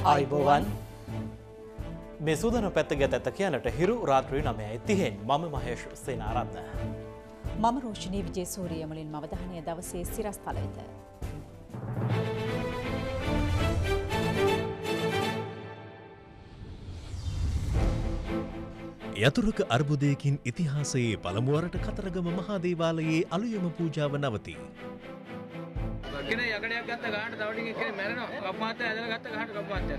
ආයිබෝවන් මේ සූදානම් පැත්තක ඇත්ත කියනට හිරු රාත්‍රී 9:30 මම මහේෂ් සේනාරත්න මම රෝෂිනී විජේසූරිය මුලින්ම අවධානය දවසේ සිරස්තල වෙත යතුරුක අර්බුදයකින් ඉතිහාසයේ පළමුවරට කතරගම මහා දේවාලයේ අලුයම පූජාව නවතී. කෙනෙක් යකඩයක් ගත්ත ගහන්න තව ටිකක් කෙනෙක් මැරෙනවා. කප්පාත්තය ඇදලා ගත්ත ගහන්න කප්පාත්තය.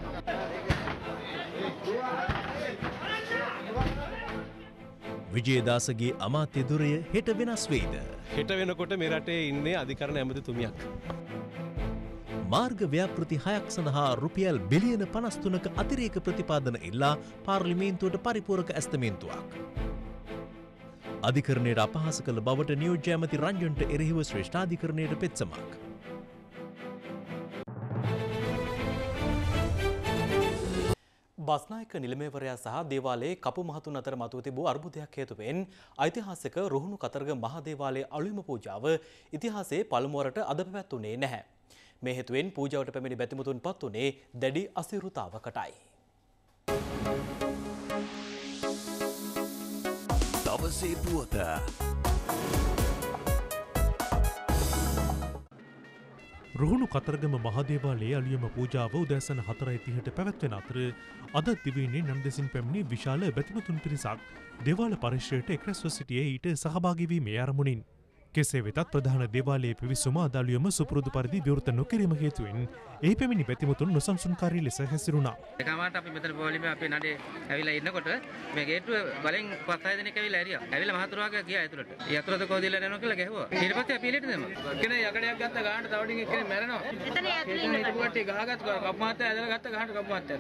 විජේදාසගේ අමාත්‍ය දුරය හෙට වෙනස් වෙයිද? හෙට වෙනකොට මේ රටේ ඉන්නේ අධිකරණ ඇමතිතුමියක්. මාර්ග ව්‍යාපෘති 6ක් සඳහා රුපියල් බිලියන 53ක අතිරේක ප්‍රතිපාදන ඉල්ලා පාර්ලිමේන්තුවට පරිපූරක ඇස්තමේන්තුවක්. අධිකරණයට අපහාස කළ බවට නියෝජ්‍ය ඇමති රංජන්ට එරෙහිව ශ්‍රේෂ්ඨාධිකරණයට පෙත්සමක්. බස්නායක නිලමේවරයා සහ දේවාලයේ කපු මහතුන් අතර මතුව තිබූ අර්බුදයක් හේතුවෙන් ඓතිහාසික රුහුණු කතරගම මහා දේවාලයේ අලුයම පූජාව ඉතිහාසයේ පළමුවරට අද පැවැත්වුණේ නැහැ. මේ හේතුවෙන් පූජාවට පැමිණි බැතිමතුන් පත් වුණේ දැඩි අසිරුතාවකටයි. දවසේ පුවත රුහුණු කතරගම මහදේවාලයේ අලුයම පූජාව උදෑසන 4:30ට පැවැත්වෙන අතර අද දිවයිනේ නන්දෙසින් පැමිණි විශාල බැතිමතුන් පිරිසක් දේවාල පරිශ්‍රයට එක්රැස්ව සිටියේ ඊට සහභාගී වීමේ අරමුණින්. කෙසේ වෙතත් ප්‍රධාන දේවාලයේ පිවිසුම අදාළියම සුපුරුදු පරිදි විවෘත නොකිරීම හේතුවෙන් එහි පැමිණි බැතිමතුන් නොසන්සුන්කාරී ලෙස හැසිරුණා. එකමාරට අපි මෙතන පොලිමේ අපේ නඩේ ඇවිල්ලා ඉන්නකොට මේ ගේට්ටුව බලෙන් 5-6 දෙනෙක් ඇවිල්ලා ඇරියා. ඇවිල්ලා මහතුරුවාගේ ගියා ඇතුළට. ඒ අතුරද කොහොදilla යනවා කියලා ගැහුවා. ඊට පස්සේ අපි එළියට දැම්මා. කෙනෙක් යකඩයක් ගත්ත ගහන්න තව ටිකක් කෙනෙක් මැරෙනවා. එතන හිටපු කට්ටිය ගහගත්ත කප්පාත්තය ඇදලා ගත්ත ගහන්න කප්පාත්තය.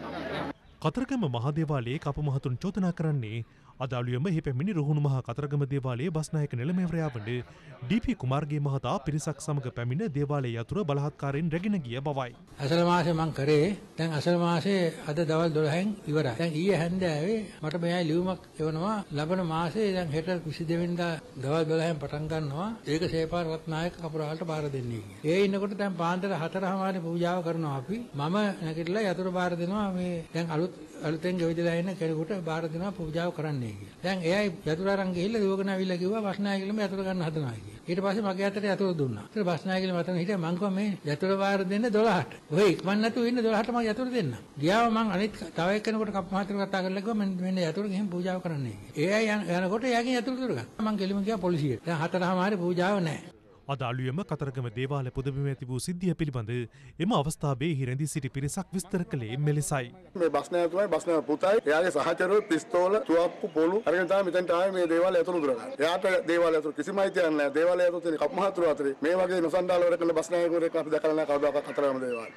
කතරගම මහදේවාලයේ කපු මහතුන් චෝදනා කරන්නේ අදාළුවම එහි පැමිණි රුහුණු මහා කතරගම දේවාලයේ බස්නායක නිලමේවරයා වන ඩී.පී. කුමාර්ගේ මහතා පිරිසක් සමග පැමිණ දේවාලයේ යතුර බලහත්කාරයෙන් රැගෙන ගිය බවයි. අසල මාසේ මං කරේ දැන් අසල මාසේ අද දවල් 12න් ඉවරයි. දැන් ඊයේ හැන්දෑවේ මට මෙයයි ලියුමක් එවනවා ලබන මාසේ දැන් හෙට 22 වෙනිදා දවල් 12න් පටන් ගන්නවා. ඒක සේපාර රත්නායක කපුරාලට බාර දෙන්නේ කියලා. ඒ ඉන්නකොට දැන් පාන්දර 4:00 පූජාව කරනවා අපි. මම නැගිටලා යතුර බාර දෙනවා මේ දැන් අලුතෙන් ගෙවිදලා ඉන්න කෙනෙකුට බාර දෙනවා පූජාව කරන්න. දැන් එයයි යතුර අරන් ගිහිල්ලා දුවගෙන ආවිල්ලා කිව්වා බස්නායකලම යතුර ගන්න හදනවා කියලා. ඊට පස්සේ මගේ අතට යතුර දුන්නා. ඊට බස්නායකලම මතන හිටියා මං කිව්වා මේ යතුර වාර දෙන්න 12ට. ඔය ඉක්මන් නැතුව ඉන්න 12ට මම යතුර දෙන්න. ගියාම මං අනිත් තව එක්කෙනෙකුට කප් මහත්තයෝ කතා කරලා කිව්වා මෙන්න යතුර ගිහින් පූජාව කරන්න කියලා. එයයි යනකොට එයාගෙන් යතුර දුරගත්තා. මං ගෙලිම ගියා පොලිසියට. දැන් 4:00 පූජාව නැහැ. අද අලුයම කතරගම දේවාල පුදබිමේ තිබූ සිද්ධිය පිළිබඳ එම අවස්ථාවේ එහි රැඳී සිටි පිරිසක් විස්තර කළේ මෙලෙසයි. මේ බස්නායකතුමයි බස්නායක පුතයි එයාගේ සහචරවෝ පිස්තෝල තුවක්කු පොළු අරගෙන තමයි මෙතනට ආවේ මේ දේවාලය ඇතුළු දුරගන්න. එයාට දේවාලය ඇතුළු කිසිම අයිතියක් නැහැ. දේවාලය ඇතුළු තියෙන කප් මහතුරු අතරේ මේ වගේ නොසන්ඩාල වැඩ කරන බස්නායකවරයෙක් අපි දැකලා නැහැ කවදාකවත් කතරගම දේවාලය.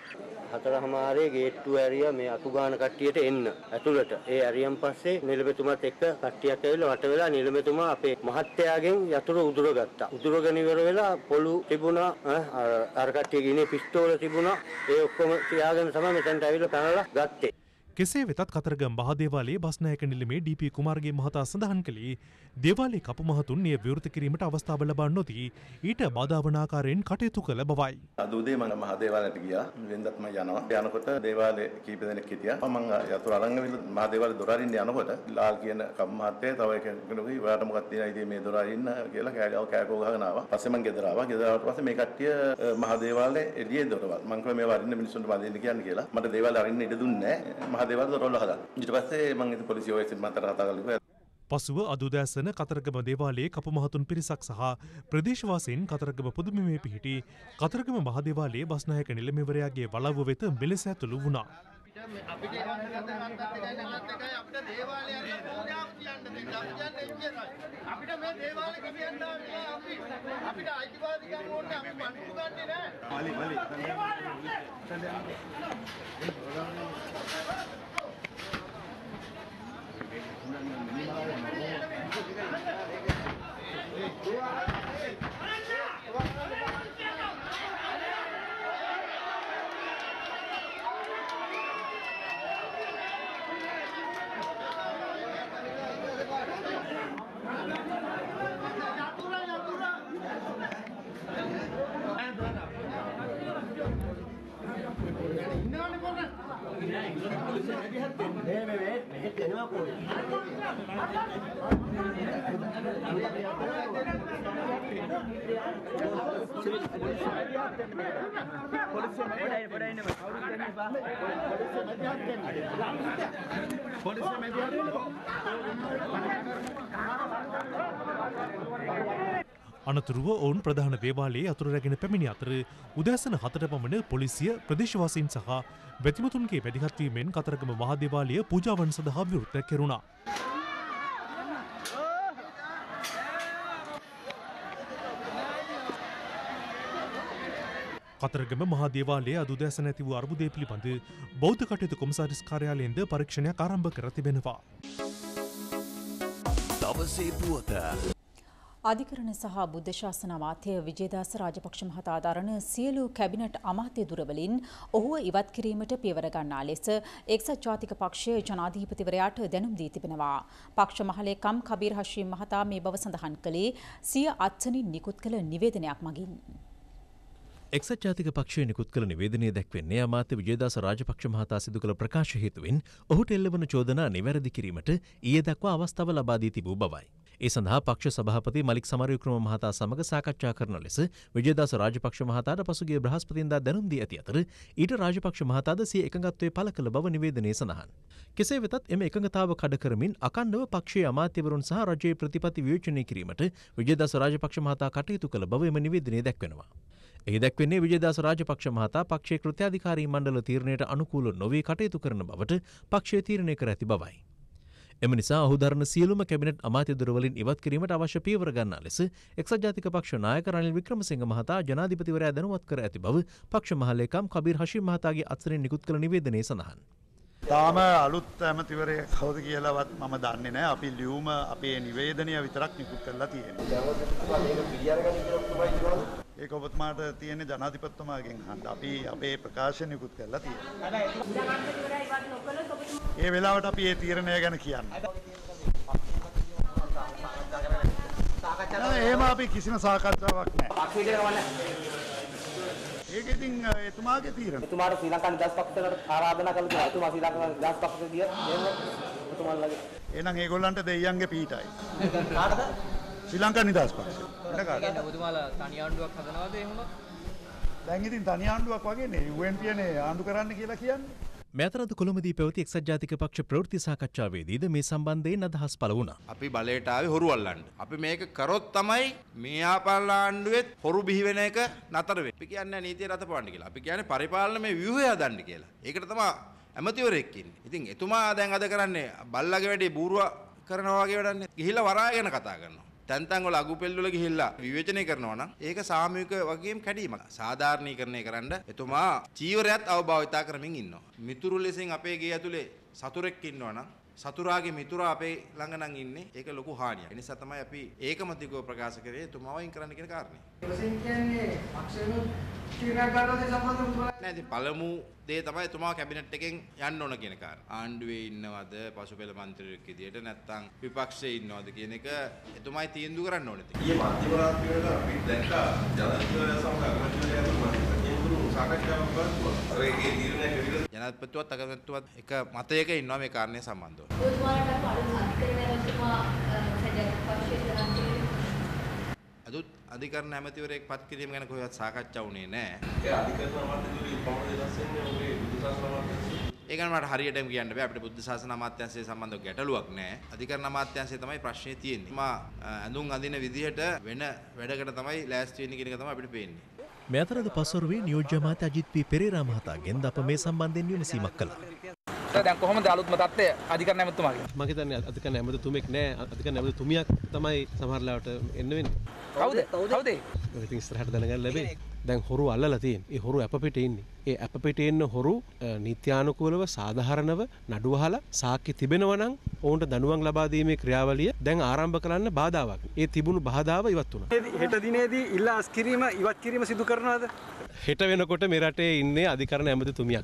4:00 ගේට්ටුව ඇරියා මේ අතුගාන කට්ටියට එන්න ඇතුළට. ඒ ඇරියන් පස්සේ නිලමෙතුමාත් එක්ක කට්ටියක් ඇවිල්ලා වට වෙලා නිලමෙතුමා අපේ මහත්තයාගෙන් යතුරු උදුරගත්තා. උදුරගෙන ඉවර වෙලා පොළු තිබුණා අර කට්ටියගේ ඉන්නේ පිස්තෝල තිබුණා. ඒ ඔක්කොම තියාගෙන තමයි මෙතනට ඇවිල්ලා පැනලා ගත්තේ. කෙසේ වෙතත් කතරගම මහදේවාලයේ බස්නායක නිලමේ ඩී.පී. කුමාර්ගේ මහතා සඳහන් කළේ දේවාලයේ කපු මහතුන් එය විවෘත කිරීමට අවස්ථාව ලබා නොදී ඊට බාධා වන ආකාරයෙන් කටයුතු කළ බවයි. අද උදේ මම මහදේවාලයට ගියා. වෙනදත් මම යනවා. යනකොට දේවාලයේ කීප දෙනෙක් හිටියා. මම යතුරු අරන් ඇවිල්ලා මහදේවාලේ දොර අරින්න යනකොට ලාල් කියන කපු මහත්තයා තව කෙනෙකුගේ ඔයාලට මොකක්ද තියෙනවා ඉතින් මේ දොර අරින්න කියලා කෑකෝ ගහගෙන ආවා. පස්සේ මම ගෙදර ආවා. ගෙදර ආවට පස්සේ මේ කට්ටිය මහදේවාලේ එළියේ දොරවල්. මම කිව්වා මේවා අරින්න මිනිස්සුන්ට බඳින්න කියන්නේ කියලා. මට දේවාලේ අරින්න ඉඩ දුන්නේ නැහැ. දේවාල දොරවල් හදලා. ඊට පස්සේ මම ඉතින් පොලිසිය ඔයසින් මතට කතා කරලා පසුව අද උදෑසන කතරගම දේවාලයේ කපු මහතුන් පිරිසක් සහ ප්‍රදේශවාසීන් කතරගම පුදුබිමේ පිහිටි කතරගම මහදේවාලයේ බස්නායක නිලමේවරයාගේ වලව්ව වෙත මෙලෙස ඇතුළු වුණා. අපිට මේ දේවාලය ගෙවියන්න අපිට අයිතිවාදිකම් ඕනේ අපි මන්තු ගන්නේ අනතුරුව ඔවුන් ප්‍රධාන දේවාලයේ අතුරු රැගෙන පැමිණි අතර උදෑසන 4ට පමණ පොලිසිය ප්‍රදේශවාසීන් සහ බැතිමතුන්ගේ මැදිහත්වීමෙන් කතරගම මහදේවාලය පූජාවන් සඳහා විවෘත කෙරුණා. කතරගම මහදේවාලයේ අද උදෑසන ඇති වූ අර්බුදය පිළිබඳ බෞද්ධ කටයුතු කොමසාරිස් කාර්යාලයෙන්ද පරීක්ෂණයක් ආරම්භ කර තිබෙනවා. දවසේ පුවත අධිකරණ සහ බුද්ධ ශාසන අමාත්‍ය විජේදාස රාජපක්ෂ මහතා දරන සියලු කැබිනට් අමාත්‍ය දුරවලින් ඔහුව ඉවත් කිරීමට පියවර ගන්නා ලෙස එක්සත් ජාතික පක්ෂයේ ජනාධිපතිවරයාට දැනුම් දී තිබෙනවා. පක්ෂ මහලේකම් කබීර් හෂීම් මහතා මේ බව සඳහන් කළේ සිය අත්සනින් නිකුත් කළ නිවේදනයක් මගින්. එක්සත් ජාතික පක්ෂය නිකුත් කළ නිවේදනය දැක්වෙන්නේ අමාත්‍ය විජේදාස රාජපක්ෂ මහතා සිදු කළ ප්‍රකාශ හේතුවෙන් ඔහුට එල්ලවන චෝදනා නිවැරදි කිරීමට ඊයේ දක්වා අවස්ථාව ලබා දී තිබූ බවයි. ඒ සඳහා පක්ෂ සභාපති මලික් සමරවික්‍රම මහතා සමග සාකච්ඡා කරන ලෙස විජේදාස රාජපක්ෂ මහතාට පසුගිය බ්‍රහස්පතින්දා දැනුම් දී ඇති අතර ඊට රාජපක්ෂ මහතාද සිය එකඟත්වයේ පළ කළ බව නිවේදනයේ සඳහන්. කෙසේ වෙතත් එම එකඟතාව කඩ කරමින් අකණ්ඩව පක්ෂයේ අමාත්‍යවරුන් සහ රජයේ ප්‍රතිපත්ති විවේචනය කිරීමට විජේදාස රාජපක්ෂ මහතා කටයුතු කළ බව එම නිවේදනයේ දැක්වෙනවා. එහි දැක්වෙන්නේ විජේදාස රාජපක්ෂ මහතා පක්ෂයේ කෘත්‍යාධිකාරී මණ්ඩල තීරණයට අනුකූල නොවී කටයුතු කරන බවට පක්ෂය තීරණය කර ඇති බවයි. එම නිසා ඔහු දරන සියලුම කැබිනට් අමාත්‍ය දුරවලින් ඉවත් කිරීමට අවශ්‍ය පියවර ගන්නා ලෙස එක්සත් ජාතික පක්ෂ නායක රනිල් වික්‍රමසිංහ මහතා ජනාධිපතිවරයා දැනුවත් කර ඇති බව පක්ෂ මහලේකම් කබීර් හෂීම් මහතාගේ අත්සනින් නිකුත් කළ නිවේදනයේ සඳහන්. තාම අලුත් ඇමතිවරයෙක් කවුද කියලාවත් මම දන්නේ නැහැ. අපි ලියුම අපේ නිවේදනය විතරක් නිකුත් කරලා තියෙනවා. ඒක ඔබතුමාට තියෙන ජනාධිපතිතුමාගෙන් අහන්න. අපි අපේ ප්‍රකාශය නිකුත් කරලා තියෙනවා. ඒ වෙලාවට අපි ඒ තීරණය ගැන කියන්නේ. එහෙම අපි කිසිම සාකච්ඡාවක් නැහැ. ඒක ඉතින් එතුමාගේ තීරණ. එතුමාට ශ්‍රී ලංකා නිදහස් පක්ෂයට ආරාධනා කළා කියලා එතුමා ශ්‍රී ලංකා නිදහස් පක්ෂයට ගියා. එහෙම එතුමාලගේ. එහෙනම් ඒගොල්ලන්ට දෙයියන්ගේ පීඨයි. කාටද? ශ්‍රී ලංකා නිදහස් පක්ෂය. එන්න කාටද? ඔබතුමාලා තනි ආණ්ඩුවක් හදනවද එහෙම? දැන් ඉතින් තනි ආණ්ඩුවක් වගේනේ UNPනේ ආණ්ඩු කරන්න කියලා කියන්නේ. මේ අතරද කොළඹදී පැවති එක්සත් ජාතික පක්ෂ ප්‍රවෘත්ති සාකච්ඡාවේදීද මේ සම්බන්ධයෙන් අදහස් පළ වුණා. අපි බලයට ආවේ හොරු අල්ලන්න. අපි මේක කරොත් තමයි මේ ආපල්ල ආණ්ඩුවෙත් හොරු බිහි වෙන එක නතර වෙන්නේ. අපි කියන්නේ නීතිය රතපවන්න කියලා. අපි කියන්නේ පරිපාලනමය ව්‍යුහය හදන්න කියලා. ඒකට තමයි ඇමතිවරයෙක් ඉන්නේ. ඉතින් එතුමා දැන් අද කරන්නේ බල්ලාගේ වැඩේ බූරුවා කරනවා වගේ වැඩන්නේ. ගිහිල්ලා වරාගෙන කතා කරනවා. තැන් වල අගුපෙල් වල ගිහිල්ලා විවේචනය කරනවා නම් ඒක සාමූහික වගකීම් කැඩීමක්. සාධාරණීකරණය කරන්න එතුමා චීවරයත් අවභාවිතා කරමින් ඉන්නවා. මිතුරු ලෙසින් අපේ ගේ ඇතුලේ සතුරෙක් ඉන්නවා නම් සතුරාගේ මිතුරා අපේ ළඟ නම් ඉන්නේ. ඒක ලොකු හානියක්. ඒ නිසා තමයි අපි ඒකමතිකව ප්‍රකාශ කරේ එතුමා වයින් කරන්න කියන කාරණේ. ප්‍රසින් කියන්නේ පක්ෂෙම තීරණයක් ගන්නවද සම්බන්ධව නෑ ඉතින් පළමු දේ තමයි එතුමා කැබිනට් එකෙන් යන්න ඕන කියන කාරණා. ආණ්ඩුවේ ඉන්නවද පසුපෙළ මන්ත්‍රීවරයෙක් විදියට නැත්නම් විපක්ෂයේ ඉන්නවද කියන එක එතුමායි තීන්දුව කරන්න ඕනේ. ඊයේ මධ්‍යම රාත්‍රියේ අපි දැක්කා ජනාධිපතිවරයා සමග අගමැතිවරයා සාකච්ඡාවක් කරනවා. ඒකේ තීරණයක් විදිහට ජනාධිපතිතුමත් අගමැතිතුමත් එක මතයක ඉන්නවා මේ කාරණේ සම්බන්ධව. ඔබතුමාලට අලුත් අධිකරණයතුමා සජාතික පක්ෂයේ තරම් අලුත් අධිකරණ ඇමතිවරයෙක් පත් කිරීම ගැන කොහෙවත් සාකච්ඡා වුණේ නැහැ. ඒ අධිකරණ අමාත්‍යංශයේ කොහොමද දැස්සෙන්නේ ඔබේ බුද්ධ ශාසන අමාත්‍යංශය? ඒක ගැන මට හරියටම කියන්න බෑ. අපිට බුද්ධ ශාසන අමාත්‍යංශය සම්බන්ධව ගැටලුවක් නැහැ. අධිකරණ අමාත්‍යංශය තමයි ප්‍රශ්නේ තියෙන්නේ. මා ඇඳුම් අඳින විදිහට වෙන වැඩකට තමයි ලෑස්ති වෙන්නේ කියන එක තමයි අපිට පේන්නේ. මේ අතරද පසුරුවේ නියෝජ්‍ය අමාත්‍ය අජිත් පී පෙරේරා මහතාගෙන් අප මේ සම්බන්ධයෙන් විමසීමක් කළා. දැන් කොහොමද අලුත්ම තත්ත්වය අධිකරණ ඇමතුමාගේ? මම හිතන්නේ අධිකරණ ඇමතුමෙක් නෑ අධිකරණ ඇමතුමියක් තමයි සමහරලාට එන්න වෙන්නේ. කවුද? ඉතින් ඉස්සරහට දැනගන්න ලැබෙන්නේ. දැන් හොරු අල්ලලා තියෙන. ඒ හොරු අප පිටේ ඉන්නේ. ඒ අප පිටේ ඉන්න හොරු නීත්‍යානුකූලව සාධාරණව නඩු අහලා සාක්ෂි තිබෙනවා නම් ඔවුන්ට දඬුවම් ලබා දීමේ ක්‍රියාවලිය දැන් ආරම්භ කරන්න බාධාවක්. ඒ තිබුණු බාධාව ඉවත් වුණා. හෙට දිනේදී ඉල්ලාස් කිරීම ඉවත් කිරීම සිදු කරනවද? හෙට වෙනකොට මේ රටේ ඉන්නේ අධිකරණ ඇමතිතුමියක්.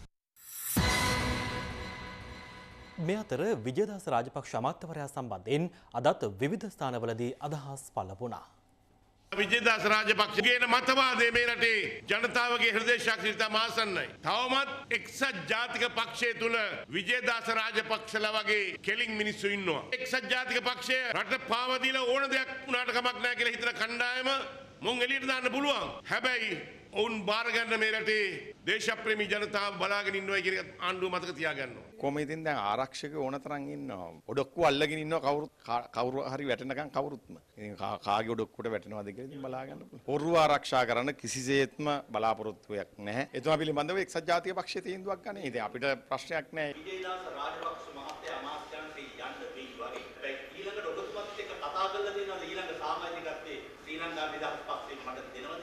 මේ අතර විජේදාස රාජපක්ෂ අමාත්‍යවරයා සම්බන්ධයෙන් අදත් විවිධ ස්ථානවලදී අදහස් පළ වුණා. විජේදාස රාජපක්ෂ කියන මතවාදය මේ රටේ ජනතාවගේ හෘදය ශක්තියට මාසන්නයි. තවමත් එක්සත් ජාතික පක්ෂය තුල විජේදාස රාජපක්ෂලා වගේ කෙලින් මිනිස්සු ඉන්නවා. එක්සත් ජාතික පක්ෂය රට පාවා දීලා ඕන දෙයක් උනාට කමක් නැහැ කියලා හිතන කණ්ඩායම මොන් එළියට දාන්න පුළුවන්. හැබැයි ඔවුන් බාර ගන්න මේ රටේ දේශප්‍රේමී ජනතාව බලාගෙන ඉන්නවා කියන ආණ්ඩුව මතක තියාගන්න ඕන. කොහොම ඉතින් දැන් ආරක්ෂක ඕන තරම් ඉන්නවා. ඔඩොක්කුව අල්ලගෙන ඉන්නවා කවුරු හරි වැටෙනකන් කවුරුත්ම. ඉතින් කාගේ ඔඩොක්කුවට වැටෙනවද කියලා ඉතින් බලා ගන්න පුළුවන්. ඔරුව ආරක්ෂා කරන්න කිසිසේත්ම බලාපොරොත්තුවක් නැහැ. එතුමා පිළිබඳව එක්සත් ජාතික පක්ෂයේ තීන්දුවක් ගන්න. ඉතින් අපිට ප්‍රශ්නයක් නැහැ. විජේදාස රාජපක්ෂ මහත්තයා අමාත්‍යාංශයේ යන්න වෙයි වගේ. ඊළඟට ඔබතුමාත් එක්ක කතා කරලා දෙනවද ඊළඟ සමාජිකත්වයේ ශ්‍රී ලංකා නිදහස් පක්ෂයෙන් මට දෙනවද?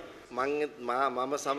මම සමග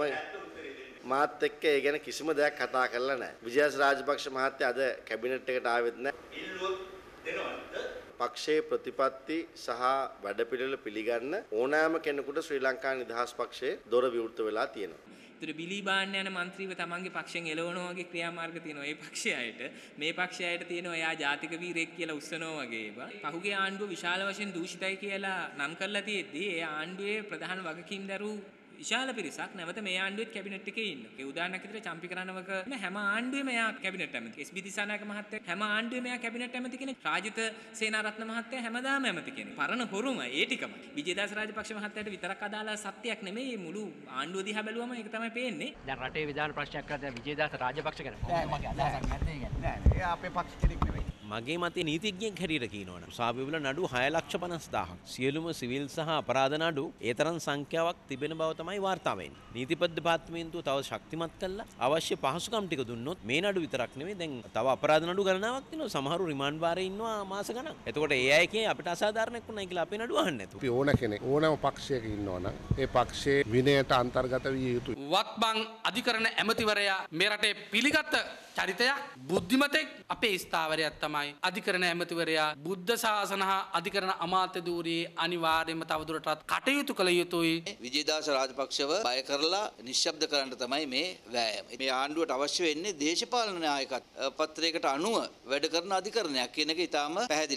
මාත් එක්ක ඒ ගැන කිසිම දෙයක් කතා කරලා නැහැ. විජේදාස රාජපක්ෂ මහත්තයා අද කැබිනට් එකට ආවෙත් නැහැ. ඉල්ලුවොත් දෙනවද? පක්ෂයේ ප්‍රතිපත්ති සහ වැඩපිළිවෙල පිළිගන්න ඕනෑම කෙනෙකුට ශ්‍රී ලංකා නිදහස් පක්ෂයේ දොර විවෘත වෙලා තියෙනවා. ඒතර බිලි බාන්න යන മന്ത്രിව තමන්ගේ පක්ෂයෙන් එලවනවා වගේ ක්‍රියාමාර්ග තියෙනවා. ඒ පක්ෂයයට මේ පක්ෂයයට තියෙනවා එයා ජාතික වීරයෙක් කියලා උස්සනවා වගේ ඒවා. පහුගිය ආණ්ඩුව විශාල වශයෙන් දූෂිතයි කියලා නම් කරලා තියෙද්දි ඒ ආණ්ඩුවේ ප්‍රධාන වගකීම් දරූ විශාල පිරිසක් නැවත මේ ආණ්ඩුවෙත් කැබිනට් එකේ ඉන්නවා. ඒ උදාහරණයක් විදිහට චම්පිකරණවක හැම ආණ්ඩුවෙම එයා කැබිනට් ඇමති. එස්.බී. දිසානායක මහත්තයා හැම ආණ්ඩුවෙම එයා කැබිනට් ඇමති කෙනෙක්. රාජිත සේනාරත්න මහත්තයා හැමදාම ඇමති කෙනෙක්. පරණ හොරුම ඒ ටිකම. විජේදාස රාජපක්ෂ මහත්තයාට විතරක් අදාළ සත්‍යයක් නෙමෙයි මුළු ආණ්ඩුව දිහා බැලුවම ඒක තමයි පේන්නේ. දැන් රටේ විධාන ප්‍රශ්නයක් කරලා දැන් විජේදාස රාජපක්ෂ ගැන. නෑ මගේ අදහසක් නැත්තේ ඒක. නෑ එයා අපේ පක්ෂ කෙනෙක් නෙමෙයි. මගේ මතේ නීතිඥයෙක් හැටියට කියනවනම් උසාවිවල නඩු 6,50,000ක් සියලුම සිවිල් සහ අපරාධ නඩු ඒ තරම් සංඛ්‍යාවක් තිබෙන බව තමයි වාර්තා වෙන්නේ. නීතිපති දෙපාර්තමේන්තුව තව ශක්තිමත් කළා අවශ්‍ය පහසුකම් ටික දුන්නොත් මේ නඩු විතරක් නෙමෙයි දැන් තව අපරාධ නඩු ගණනාවක් තියෙනවා. සමහරු රිමාන්ඩ් වාරේ ඉන්නවා මාස ගණන්. එතකොට ඒ අය කියන්නේ අපිට අසාධාරණයක් වුණා කියලා අපේ නඩු අහන්න නැතුව. අපි ඕන කෙනෙක් ඕනම පක්ෂයක ඉන්නවනම් ඒ පක්ෂයේ විනයට අන්තර්ගත විය යුතුයි. වත්බං අධිකරණ ඇමතිවරයා මේ රටේ පිළිගත් චරිතයක් බුද්ධිමතෙක් අපේ ස්ථාවරයක් තමයි අධිකරණ ඇමතිවරයා බුද්ධ ශාසන හා අධිකරණ අමාත්‍ය ධූරයේ අනිවාර්යයෙන්ම තවදුරටත් කටයුතු කළ යුතුයි. විජේදාස රාජපක්ෂව බය කරලා නිශ්ශබ්ද කරන්න තමයි මේ වෑයම. මේ ආණ්ඩුවට අවශ්‍ය වෙන්නේ දේශපාලන නායකත්ව පත්‍රයකට අනුව වැඩ කරන අධිකරණයක් කියන එක ඉතාම පැහැදිලි.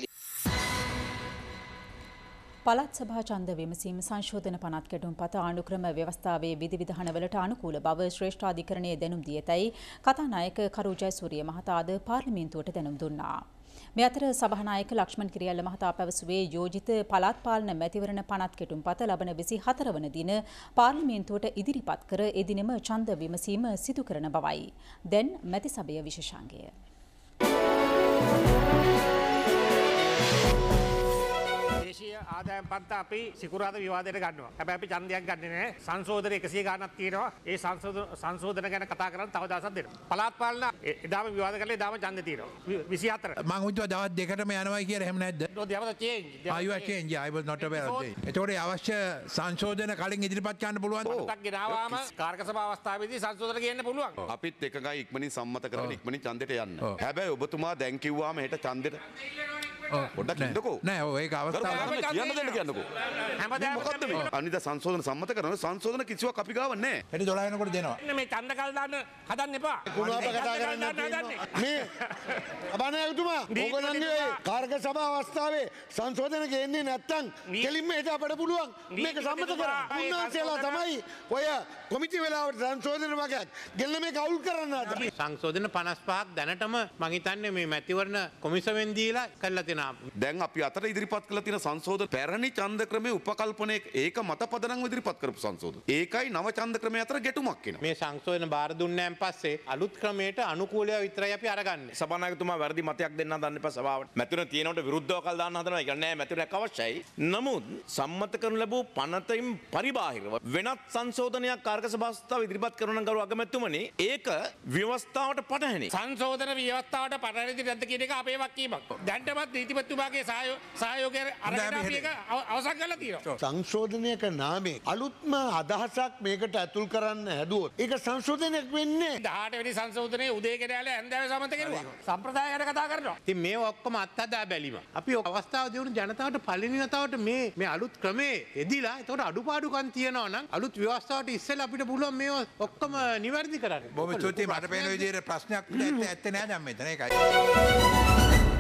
පළාත් සභා ඡන්ද විමසීම සංශෝධන පනත් කෙටුම්පත ආණ්ඩුක්‍රම ව්‍යවස්ථාවේ විධිවිධානවලට අනුකූල බව ශ්‍රේෂ්ඨාධිකරණයේ දැනුම් දී ඇතැයි කතානායක කරු ජයසූරිය මහතා අද පාර්ලිමේන්තුවට දැනුම් දුන්නා. මේ අතර සභානායක ලක්ෂ්මන් කිරියල්ල මහතා පැවසුවේ යෝජිත පළාත් පාලන මැතිවරණ පනත් කෙටුම්පත ලබන 24 වන දින පාර්ලිමේන්තුවට ඉදිරිපත් කර එදිනම ඡන්ද විමසීම සිදු කරන බවයි. දැන් මැති සභය විශේෂාංගය. දේශීය ආදායම් පන්ත අපි සිකුරාදා විවාදයට ගන්නවා. හැබැයි අපි ඡන්දයක් ගන්නෙ නැහැ. සංශෝධන 100 ගාණක් තියෙනවා. ඒ සංශෝධන ගැන කතා කරන් තව දවසක් දෙනවා. පළාත් පාලන එදාම විවාද කරලා එදාම ඡන්ද තියෙනවා. 24. මම හිතුවා දවස් දෙකටම යනවායි කියලා එහෙම නැද්ද? No, there was a change. You are change. I was not aware of that. ඒතකොට අවශ්‍ය සංශෝධන කලින් ඉදිරිපත් කරන්න පුළුවන්. පන්තක් ගෙනාවාම කාර්ක සභා අවස්ථාවේදී සංශෝධන කියන්න පුළුවන්. අපිත් එකගයි ඉක්මනින් සම්මත කරගෙන ඉක්මනින් ඡන්දෙට යන්න. හැබැයි ඔබතුමා දැන් කිව්වාම හෙට ඡන්දෙට පොඩ්ඩක් ඉන්නකෝ. නෑ ඔය ඒක අවස්ථාව කියන්න දෙන්න කියන්නකෝ. හැමදාම මොකද්ද මේ? අනිදා සංශෝධන සම්මත කරන සංශෝධන කිසිවක් අපි ගාව නැහැ. හෙට 12 වෙනකොට දෙනවා. මේ ඡන්ද කල් දාන්න හදන්න එපා. කුණාප කතා කරන්න මේ අබානායකතුමා ඕගොල්ලන්ගේ කාර්ක සභා අවස්ථාවේ සංශෝධන ගේන්නේ නැත්තම් කෙලින්ම හෙට අපට පුළුවන් මේක සම්මත කරන්න. උන්වහන්සේලා තමයි ඔය කොමිටි වෙලාවට සංශෝධන වගේක් ගෙල්ල මේක අවුල් කරන්න හදන්නේ. සංශෝධන 55ක් දැනටම මං හිතන්නේ මේ මැතිවරණ කොමිසමෙන් දීලා කරලා තියෙනවා. දැන් අපි අතර ඉදිරිපත් කරලා තියෙන සංශෝධන පැරණි ඡන්ද ක්‍රමයේ උපකල්පනයේ ඒක මත පදනම් ඉදිරිපත් කරපු සංශෝධන. ඒකයි නව ඡන්ද ක්‍රමයේ අතර ගැටුමක් වෙනවා. මේ සංශෝධන බාර දුන්නාන් පස්සේ අලුත් ක්‍රමයට අනුකූලව විතරයි අපි අරගන්නේ. සභානායකතුමා වැරදි මතයක් දෙන්න හදන්න එපා සභාවට. මැතිවරණ තියෙනවට විරුද්ධව කල් දාන්න හදනවා. ඒක නෑ මැතිවරණයක් අවශ්‍යයි. නමුත් සම්මත කරනු ලැබූ පනතින් පරිබාහිරව වෙනත් සංශෝධනයක් කාර්ක සභාව ඉදිරිපත් කරන නම් ගරු අගමැතිතුමනි ඒක ව්‍යවස්ථාවට පටහැනි. සංශෝධන ව්‍යවස්ථාවට පටහැනිද නැද්ද කියන එක අපේ වක්කීමක්. දැන්ටමත් නීතිපතිතුමාගේ සහයෝගය අරගෙන අපි ඒක අවසන් කරලා තියෙනවා. සංශෝධනයක නාමයෙන් අලුත්ම අදහසක් මේකට ඇතුල් කරන්න හැදුවොත් ඒක සංශෝධනයක් වෙන්නේ 18 වෙනි සංශෝධනයේ උදේ ගෙනාලා ඇන්දෑවේ සමත කෙරුවා. සම්ප්‍රදාය ගැන කතා කරනවා. ඉතින් මේ ඔක්කොම අත්හදා බැලීම. අපි අවස්ථාව දෙවුණු ජනතාවට පළවෙනි වතාවට මේ අලුත් ක්‍රමේ එදිලා ඒකට අඩුපාඩුකම් තියෙනවා නම් අලුත් ව්‍යවස්ථාවට ඉස්සෙල්ලා අපිට පුළුවන් මේ ඔක්කොම නිවැරදි කරන්න. බොහොම ස්තුතියි මට පේන විදිහට ප්‍රශ්නයක් ඇත්තේ නැහැ දැන් මෙතන ඒකයි.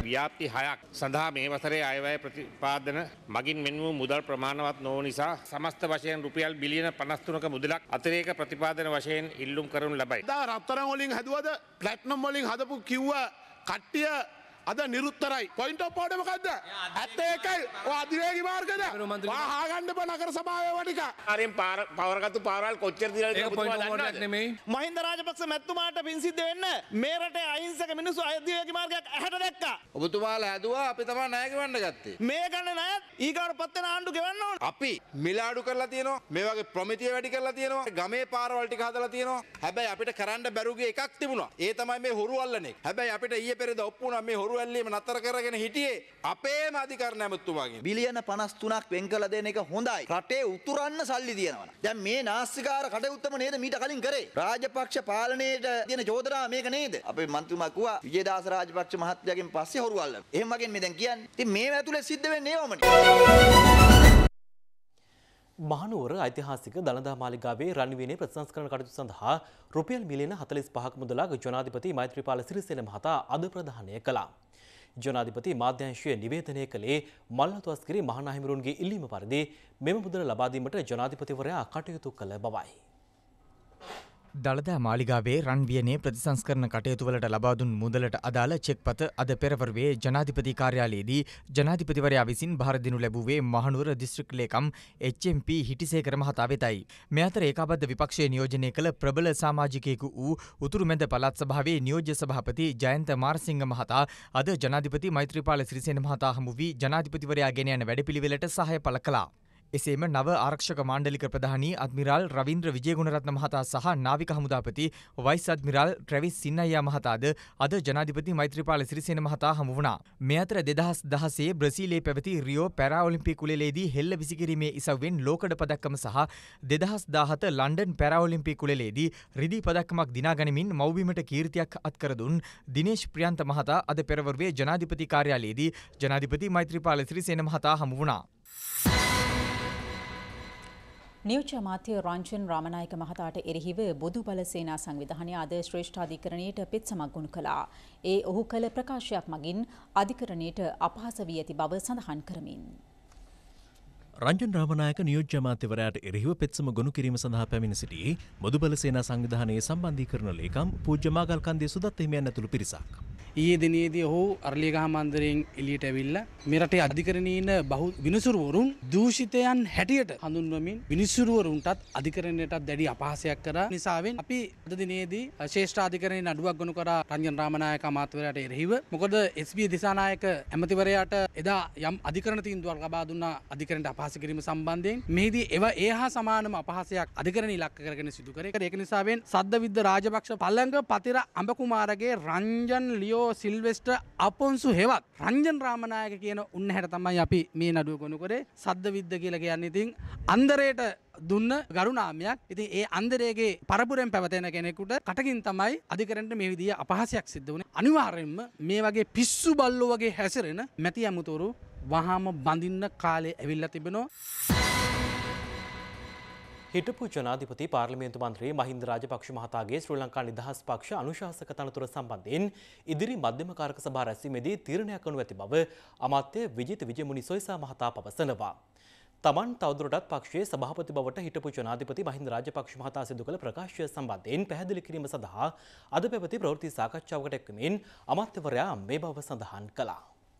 ව්‍යාප්ති 6ක් සඳහා මේ වසරේ අයවැය ප්‍රතිපාදන මගින් මෙන් වූ මුදල් ප්‍රමාණවත් නොවන නිසා සමස්ත වශයෙන් රුපියල් බිලියන 53ක මුදලක් අතිරේක ප්‍රතිපාදන වශයෙන් ඉල්ලුම් කරනු ලබයි. දා රත්තරන් වලින් හැදුවද ප්ලැටිනම් වලින් හදපු කිව්ව කට්ටිය අද නිරුත්තරයි. පොයින්ට් ඔෆ් ඕඩර් මොකද්ද? 71යි. ඔය අධිවේගී මාර්ගද? ආගන්න බ නගර සභාවේ වටික. ආරෙන් පවරගත්තු පාරවල් කොච්චර දිනලා තියෙනවද පුතුමා දන්නවද? මහින්ද රාජපක්ෂ මැතිතුමාට පින් සිද්ධ වෙන්න මේ රටේ අහිංසක මිනිස්සු අධිවේගී මාර්ගයක් ඇහැට දැක්කා. ඔබතුමාලා හැදුවා අපි තමයි ණය ගෙවන්න ගත්තේ. මේ ගන්න ණයත් ඊගාට පත් වෙන ආණ්ඩු ගෙවන්න ඕන. අපි මිලාඩු කරලා තියෙනවා. මේ වගේ ප්‍රමිතිය වැඩි කරලා තියෙනවා. ගමේ පාරවල් ටික හදලා තියෙනවා. හැබැයි අපිට කරන්න බැරුගේ එකක් තිබුණා. ඒ තමයි මේ හොරු අල්ලන එක. හැබැයි අපිට ඊයේ පෙරේද ඔප්පු වුණා මේ හොරු ඇල්ලීම නතර කරගෙන හිටියේ අපේම අධිකරණ ඇමතුමාගෙන්. බිලියන 53ක් වෙන් කළ දෙන එක හොඳයි. රටේ උතුරන්න සල්ලි තියෙනවා. දැන් මේ නාස්තිකාර කටයුත්තම නේද මීට කලින් කරේ. රාජපක්ෂ පාලනයේට තියෙන චෝදනාව මේක නේද? අපේ මන්ත්‍රීතුමා කිව්වා විජේදාස රාජපක්ෂ මහත්තයාගෙන් පස්සේ හොරු අල්ලන. එහෙම වගේ මේ දැන් කියන්නේ. ඉතින් මේ ඇතුලේ සිද්ධ වෙන්නේ ඒවමනේ. මහනුවර ඓතිහාසික දළදා මාලිගාවේ රන්විනේ ප්‍රතිසංස්කරණ කටයුතු සඳහා රුපියල් මිලියන 45ක මුදලක් ජනාධිපති මෛත්‍රීපාල සිරිසේන මහතා අද ප්‍රදානය කළා. ජනාධිපති මාධ්‍යංශය නිවේදනය කළේ මල්වතුස්කිරි මහනාහිමිරුන්ගේ ඉල්ලීම පරිදි මෙම මුදල ලබා දීමට ජනාධිපතිවරයා කටයුතු කළ බවයි. දළදා මාලිගාවේ රන්වියනේ ප්‍රතිසංස්කරණ කටයුතුවලට ලබා දුන් මුදලට අදාළ චෙක්පත අද පෙරවරුවේ ජනාධිපති කාර්යාලයේදී ජනාධිපතිවරයා විසින් බාර දෙනු ලැබුවේ මහනුවර දිස්ත්‍රික් ලේකම් HMP හිටිසේකර මහතා වෙතයි. මේ අතර ඒකාබද්ධ විපක්ෂයේ නියෝජනය කළ ප්‍රබල සමාජිකයෙකු වූ උතුරු මැද පළාත් සභාවේ නියෝජ්‍ය සභාපති ජයන්ත මාරසිංහ මහතා අද ජනාධිපති මෛත්‍රීපාල සිරිසේන මහතා හමු වී ජනාධිපතිවරයා ගෙන යන වැඩපිළිවෙලට සහාය පළ කළා. එසේම නව ආරක්ෂක මාණ්ඩලික ප්‍රධානී අද්මිරාල් රවීන්ද්‍ර විජයගුණරත්න මහතා සහ නාවික හමුදාපති වයිස් අද්මිරාල් ට්‍රැවිස් සින්නයියා මහතාද අද ජනාධිපති මෛත්‍රීපාල සිරිසේන මහතා හමු වුණා. මේ අතර 2016 බ්‍රසීලයේ පැවති රියෝ පැරාඔලිම්පික් උළෙලේදී හෙල්ල විසිකිරීමේ ඉසව්වෙන් ලෝකඩ පදක්කම සහ 2017 ලන්ඩන් පැරාඔලිම්පික් උළෙලේදී රිදී පදක්කමක් දිනා ගනිමින් මව්බිමට කීර්තියක් අත්කර දුන් දිනේෂ් ප්‍රියන්ත මහතා අද පෙරවරුවේ ජනාධිපති කාර්යාලයේදී ජනාධිපති මෛත්‍රීපාල සිරිසේන මහතා හමු වුණා. නියෝජ්‍ය අමාත්‍ය රංජන් රාමනායක මහතාට එරෙහිව බොදු බල සේනා සංවිධානය අද ශ්‍රේෂ්ඨාධිකරණයට පෙත්සමක් ගොනු කළා. ඒ ඔහු කළ ප්‍රකාශයක් මගින් අධිකරණයට අපහාස වී ඇති බව සඳහන් කරමින්. රංජන් රාමනායක නියෝජ්‍ය අමාත්‍යවරයාට එරෙහිව පෙත්සම ගොනු කිරීම සඳහා පැමිණ සිටි බොදු බල සේනා සංවිධානයේ සම්බන්ධීකරණ ලේකම් පූජ්‍ය මාගල් කන්දේ සුදත් හිමියන් ඇතුළු පිරිසක්. ඊයේ දිනේදී ඔහු අරලියගහ මන්දිරයෙන් එළියට ඇවිල්ලා මේ රටේ අධිකරණයේ ඉන්න බහු විනිසුරුවරුන් දූෂිතයන් හැටියට හඳුන්වමින් විනිසුරුවරුන්ටත් අධිකරණයටත් දැඩි අපහාසයක් කරා නිසාවෙන් අපි අද දිනේදී ශ්‍රේෂ්ඨ අධිකරණයේ නඩුවක් ගොනු කරා රංජන් රාමනායක අමාත්‍යවරයාට එරෙහිව. මොකද SB දිසානායක ඇමතිවරයාට එදා යම් අධිකරණ තීන්දුවක් ලබා දුන්නා අධිකරණයට අපහාස කිරීම සම්බන්ධයෙන්. මෙහිදී ඒ හා සමානම අපහාසයක් අධිකරණ ඉලක්ක කරගෙන සිදු කරේ. ඒක නිසාවෙන් සද්දවිද්ද රාජපක්ෂ පළඟ පතිර අඹ කුමාරගේ රංජන් ලියෝ සිල්වෙස්ටර් අපොන්සු හෙවත් රංජන් රාමනායක කියන උන්නහැට තමයි අපි මේ නඩුව ගොනු කරේ. සද්දවිද්ද කියලා කියන්නේ ඉතින් අන්දරේට දුන්න ගරු නාමයක්. ඉතින් ඒ අන්දරේගේ පරපුරෙන් පැවතෙන කෙනෙකුට කටකින් තමයි අධිකරණයට මේ විදිය අපහාසයක් සිද්ධ වුණේ. අනිවාර්යයෙන්ම මේ වගේ පිස්සු බල්ලෝ වගේ හැසිරෙන මැති අමුතුරු වහාම බඳින්න කාලේ ඇවිල්ලා තිබෙනවා. හිටපු ජනාධිපති පාර්ලිමේන්තු මන්ත්‍රී මහින්ද රාජපක්ෂ මහතාගේ ශ්‍රී ලංකා නිදහස් පක්ෂ අනුශාසක තනතුර සම්බන්ධයෙන් ඉදිරි මධ්‍යම කාරක සභා රැස්වීමේදී තීරණයක් කරනු ඇති බව අමාත්‍ය විජිත විජයමුනි සොයිසා මහතා පවසනවා. තමන් තවදුරටත් පක්ෂයේ සභාපති බවට හිටපු ජනාධිපති මහින්ද රාජපක්ෂ මහතා සිදු කළ ප්‍රකාශය සම්බන්ධයෙන් පැහැදිලි කිරීම සඳහා අද පැවති ප්‍රවෘත්ති සාකච්ඡාවකට එක්වමින් අමාත්‍යවරයා මේ බව සඳහන් කළා.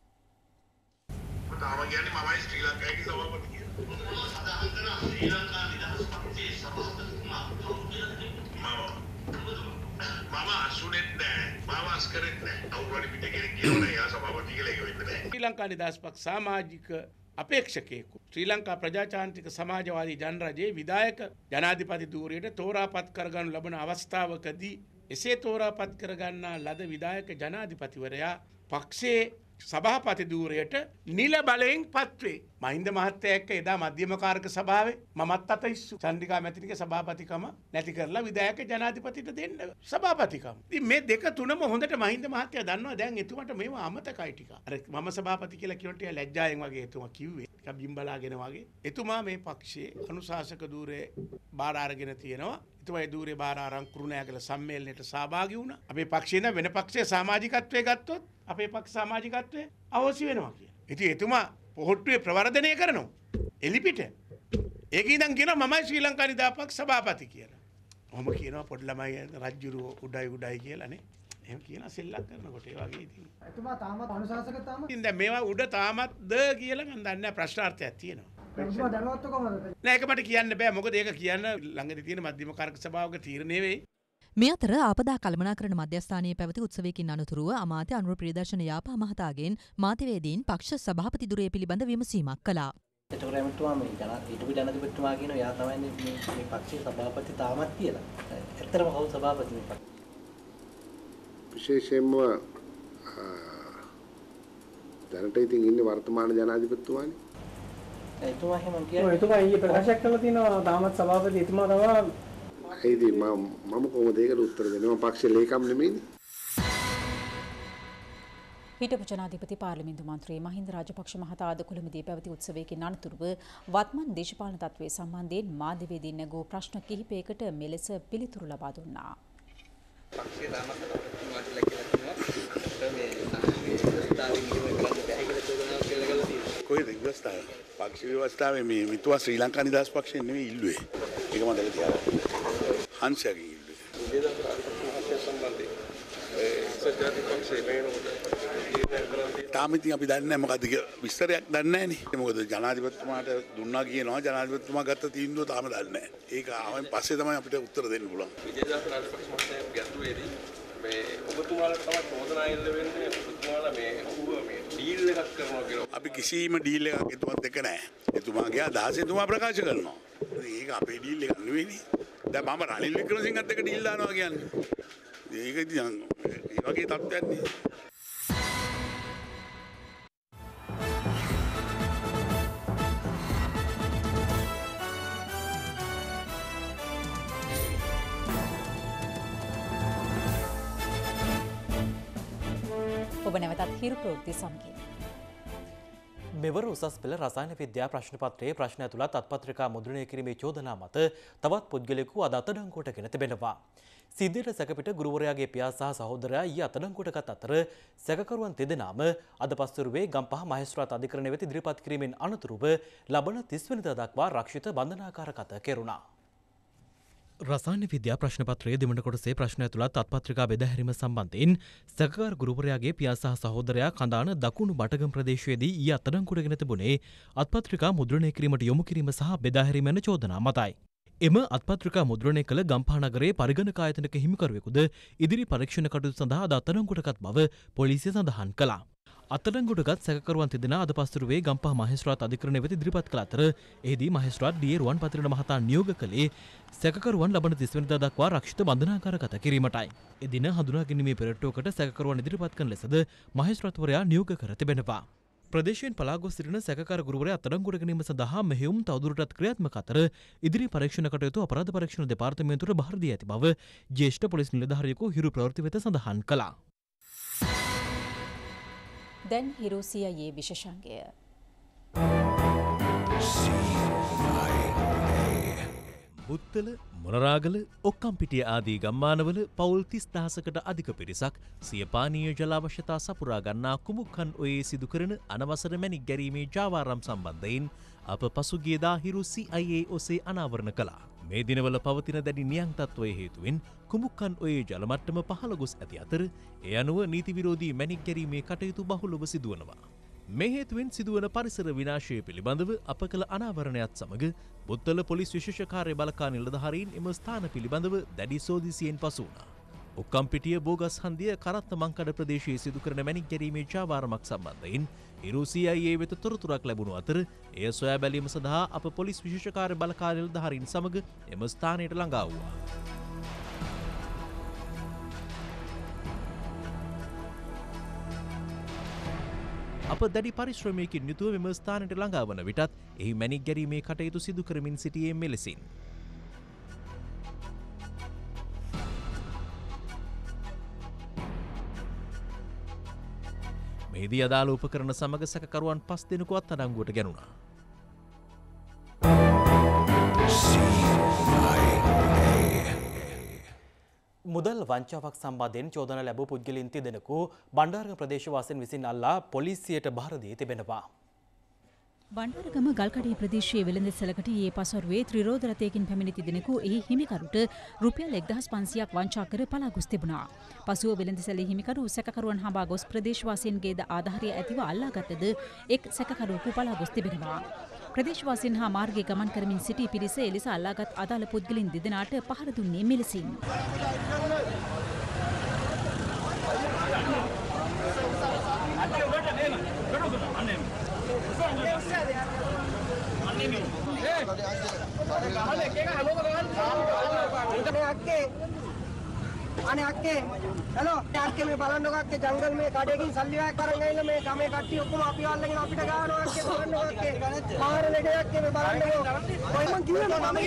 ශ්‍රී ලංකා නිදහස් පක්ෂ සමාජික අපේක්ෂකයෙකු ශ්‍රී ලංකා ප්‍රජාතාන්ත්‍රික සමාජවාදී ජනරජයේ විධායක ජනාධිපති ධූරයට තෝරාපත් කරගනු ලබන අවස්ථාවකදී එසේ තෝරාපත් කරගන්නා ලද විධායක ජනාධිපතිවරයා පක්ෂයේ සභාපති ධූරයට නිල බලයෙන් පත්වේ. මහින්ද මහත්තයා එක්ක එදා මධ්‍යම කාරක සභාවේ මමත් අත ඉස්සු චන්ද්‍රිකා මැතිනිගේ සභාපතිකම නැති කරලා විධායක ජනාධිපතිට දෙන්න සභාපතිකම. ඉතින් මේ දෙක තුනම හොඳට මහින්ද මහත්තයා දන්නවා. දැන් එතුමාට මේවා අමතකයි ටික. අර මම සභාපති කියලා කියනට ලැජ්ජාවෙන් වගේ එතුමා කිව්වේ. ටිකක් බිම්බලාගෙන වගේ. එතුමා මේ පක්ෂයේ අනුශාසක ධූරේ බාර අරගෙන තියෙනවා. එතුමා ඒ ධූරේ බාර අරන් කුරුණෑගල සම්මේලනයට සහභාගී වුණා. අපේ පක්ෂේ නම් වෙන පක්ෂයේ සමාජිකත්වයේ ගත්තොත් අපේ පක්ෂ සමාජිකත්වයේ අවශ්‍ය වෙනවා කියලා. ඉතින් එතුමා පොහොට්ටුවේ ප්‍රවර්ධනය කරනවා. එලිපිට. ඒක ඉඳන් කියනවා මමයි ශ්‍රී ලංකා නිදහස් සභාපති කියලා. ඔහොම කියනවා පොඩි ළමයි රජ්ජුරුව උඩයි කියලානේ. එහෙම කියනවා සෙල්ලම් කරනකොට ඒ වගේ ඉතින්. එතුමා තාමත් අනුශාසක තාම. ඉතින් දැන් මේවා උඩ තාමත් ද කියලා මම දන්නේ නැහැ ප්‍රශ්නාර්ථයක් තියෙනවා. එතුමා දැනුවත්ව කොහමද? නෑ ඒක මට කියන්න බෑ. මොකද ඒක කියන්න ළඟදී තියෙන මධ්‍යම කාරක සභාවක තීරණය වෙයි. මේ අතර ආපදා කළමනාකරණ මධ්‍යස්ථානයේ පැවති උත්සවයකින් අනතුරුව අමාත්‍ය අනුර ප්‍රියදර්ශන යාපා මහතාගෙන් මාධ්‍යවේදීන් පක්ෂ සභාපති ධුරය පිළිබඳ විමසීමක් කළා. එතකොට එමෙතුමා මේ ඊටු ජනාධිපතිතුමා කියන යා තමයි මේ පක්ෂයේ සභාපති තාමත් කියලා. ඇත්තටම කවුද සභාපති මේ පක්ෂ? විශේෂයෙන්ම දැනට ඉතින් ඉන්නේ වර්තමාන ජනාධිපතිතුමානේ. එතුමා එහෙම කියන්නේ. එතුමා ඊයේ ප්‍රකාශයක් කළා තියෙනවා තාමත් සභාපති එතුමා තමයි. ඒදී මම කොහොමද ඒකට උත්තර දෙන්නේ? මම පක්ෂ ලේකම් නෙමෙයිනේ. හිටපු ජනාධිපති පාර්ලිමේන්තු මන්ත්‍රී මහින්ද රාජපක්ෂ මහතා අද කොළඹදී පැවති උත්සවයකින් අනතුරුව වත්මන් දේශපාලන තත්ත්වයේ සම්බන්ධයෙන් මාධ්‍යවේදීන් නැගූ ප්‍රශ්න කිහිපයකට මෙලෙස පිළිතුරු ලබා දුන්නා. පක්ෂයේ තාමත් මාත්‍රිලා කියලා තියෙනවා. මේ ව්‍යවස්ථාවෙන් ඉගෙන ගන්න බැහැ කියලා චෝදනාවක් කියලා ගලා තියෙනවා. කොහෙද ව්‍යවස්ථාව? පක්ෂ ව්‍යවස්ථාවේ මේ මිතුවා ශ්‍රී ලංකා නිදහස් පක්ෂයෙන් නෙවෙයි ඉල්ලුවේ. ඒක මම දැකලා තියෙනවා. හංසයාගේ ඉල්ලුවේ. විජේදාස රාජපක්ෂ සම්බන්ධයෙන් සජාති පක්ෂයේ වෙනකොට තාම ඉතින් අපි දන්නේ නැහැ මොකද්ද විස්තරයක් දන්නේ නැහනේ. මොකද ජනාධිපතිතුමාට දුන්නා කියනවා ජනාධිපතිතුමා ගත්ත තීන්දුව තාම දන්නේ නැහැ. ඒක ආවෙන් පස්සේ තමයි අපිට උත්තර දෙන්න පුළුවන්. විජේදාස රාජපක්ෂ මහත්මයාගේ ගැටුවේදී මේ ඔබතුමාලට තමයි චෝදනා එල්ල වෙන්නේ ඔබතුමාලා මේ ඩීල් එකක් කරනවා කියලා. අපි කිසිම ඩීල් එකක් එතුමාත් එක්ක නැහැ. එතුමාගේ අදහස එතුමා ප්‍රකාශ කරනවා. ඒක අපේ ඩීල් එකක් නෙවෙයිනේ. දැන් මම රනිල් වික්‍රමසිංහත් එක්ක ඩීල් දානවා කියන්නේ. ඒක ඉතින් ඒ වගේ තත්ත්වයක් නේ. ඔබ නැවතත් හිරු ප්‍රවෘත්ති සමගින්. මෙවර උසස් පෙළ රසායන විද්‍යා ප්‍රශ්න පත්‍රයේ ප්‍රශ්න ඇතුළත් අත්පත්‍රිකා මුද්‍රණය කිරීමේ චෝදනා මත තවත් පුද්ගලයෙකු අද අත්අඩංගුවට ගෙන තිබෙනවා. සිද්ධියට සැකපිට ගුරුවරයාගේ පියා සහ සහෝදරයා ඊ අත්අඩංගුවට ගත් අතර සැකකරුවන් දෙදෙනාම අද පස්වරුවේ ගම්පහ මහේස්ත්‍රාත් අධිකරණය වෙත ඉදිරිපත් කිරීමෙන් අනතුරුව ලබන 30 වෙනිදා දක්වා රක්ෂිත බන්ධනාගාරගත කෙරුණා. රසායන විද්‍යා ප්‍රශ්න පත්‍රයේ දෙවන කොටසේ ප්‍රශ්න ඇතුළත් අත්පත්‍රිකා බෙදාහැරීම සම්බන්ධයෙන් සැකකාර ගුරුවරයාගේ පියා සහ සහෝදරයා කඳාන දකුණු බටගම් ප්‍රදේශයේදී ඊ අත්අඩංගුවට ගෙන තිබුණේ අත්පත්‍රිකා මුද්‍රණය කිරීමට යොමු කිරීම සහ බෙදාහැරීම යන චෝදනා මතයි. එම අත්පත්‍රිකා මුද්‍රණය කළ ගම්පහ නගරයේ පරිගණක ආයතනක හිමිකරුවෙකුද ඉදිරි පරීක්ෂණ කටයුතු සඳහා අද අත්අඩංගුවටගත් බව පොලිසිය සඳහන් කළා. අත්අඩංගුවටගත් සැකකරුවන් තිදෙනා අද පස්වරුවේ ගම්පහ මහේස්ත්‍රාත් අධිකරණය වෙත ඉදිරිපත් කළ අතර එහිදී මහේස්ත්‍රාත් ඩී.ඒ. රුවන්පතිරණ මහතා නියෝග කළේ සැකකරුවන් ලබන 30 වෙනිදා දක්වා රක්ෂිත බන්ධනාගාරගත කිරීමටයි. එදින හඳුනාගැනීමේ පෙරටුවකට සැකකරුවන් ඉදිරිපත් කරන ලෙසද මහේස්ත්‍රාත්වරයා නියෝග කර තිබෙනවා. ප්‍රදේශයෙන් පලා ගොස් සිටින සැකකාර ගුරුවරයා අත්අඩංගුවට ගැනීම සඳහා මෙහෙයුම් තවදුරටත් ක්‍රියාත්මක අතර ඉදිරි පරීක්ෂණ කටයුතු අපරාධ පරීක්ෂණ දෙපාර්තමේන්තුවට බහර දී ඇති බව ජ්‍යෙෂ්ඨ පොලිස් නිලධාරියෙකු හිරු ප්‍රවෘත්ති වෙත සඳහන් කළා. දැන් හිරුසියායේ විශේෂාංගය. බුත්තල මොනරාගල ඔක්කම්පිටිය ආදී ගම්මානවල පවුල් 30,000කට අධික පිරිසක් සිය පානීය ජල අවශ්‍යතා සපුරා ගන්නා කුමුක්කන් ඔයේ සිදු කරන අනවසර මැණික් ගැරීමේ ජාවාරම් සම්බන්ධයෙන් අප පසුගියදා හිරු CIA ඔසේ අනාවරණ කළා. මේ දිනවල පවතින දැඩි නියං තත්ත්වයේ හේතුවෙන් කුමුක්කන් ඔයේ ජල මට්ටම පහළ ගොස් ඇති අතර ඒ අනුව නීති විරෝධී මැණික් ගැරීමේ කටයුතු බහුලව සිදුවනවා. මේ හේතුවෙන් සිදුවන පරිසර විනාශය පිළිබඳව අප කළ අනාවරණයත් සමග බුත්තල පොලිස් විශේෂ කාර්ය බළකා නිලධාරීන් එම ස්ථාන පිළිබඳව දැඩි සෝදිසියෙන් පසු වුණා. ඔක්කම්පිටිය බෝගස් හන්දිය කරත්ත මංකඩ ප්‍රදේශයේ සිදු කරන මැණික් ගැරීමේ ජාවාරමක් සම්බන්ධයෙන් හිරු CIA වෙත තොරතුරක් ලැබුණු අතර එය සොයා බැලීම සඳහා අප පොලිස් විශේෂ කාර්ය බළකා නිලධාරීන් සමග එම ස්ථානයට ළඟා වූවා. අප දැඩි පරිශ්‍රමයකින් යුතුව මෙම ස්ථානයට ළඟා වන විටත් එහි මැණික් ගැරීමේ කටයුතු සිදු කරමින් සිටියේ මෙලෙසින්. මෙහිදී අදාළ උපකරණ සමග සැකකරුවන් 5 දෙනෙකු අත්අඩංගුවට ගැනුණා. මුදල් වංචාවක් සම්බන්ධයෙන් චෝදනා ලැබූ පුද්ගලයන් තිදෙනෙකු බණ්ඩාරගම ප්‍රදේශවාසීන් විසින් අල්ලා පොලිසියට බාර දී තිබෙනවා. බණ්ඩාරගම ගල්කඩේ ප්‍රදේශයේ වෙළඳසැලකට ඊයේ පසුරුවේ ත්‍රිරෝද රථයකින් පැමිණි තිදෙනෙකු එහි හිමිකරුට රුපියල් 1500ක් වංචා කර පලා ගොස් තිබුණා. පසුව වෙළඳසැලේ හිමිකරු සැකකරුවන් හඹා ගොස් ප්‍රදේශවාසීන්ගේද ආධාරය ඇතිව අල්ලාගත්තද එක් සැකකරුවෙකු පලා ගොස් තිබෙනවා. ප්‍රදේශවාසීන් හා මාර්ගයේ ගමන් කරමින් සිටි පිරිස එලෙස අල්ලාගත් අදාළ පුද්ගලයන් දෙදෙනාට පහර දුන්නේ මෙලෙසින්. අනේ අක්කේ හලෝ අක්කේ මේ බලන්නකෝ අක්කේ ජංගල් මේ කඩේකින් සල්ලි වයක් අරන් ඇවිල්ලා මේ ගමේ කට්ටිය ඔක්කොම අපි වල්ලගෙන අපිට ගහනවා අක්කේ බලන්නකෝ අක්කේ පාර ලෙඩ අක්කේ මේ බලන්නකෝ කොයි මං කිව්වේ මම